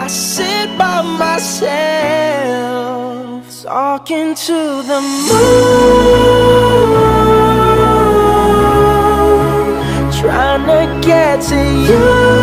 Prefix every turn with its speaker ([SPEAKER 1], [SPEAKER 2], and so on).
[SPEAKER 1] sit by myself, talking to the moon, trying to get to you.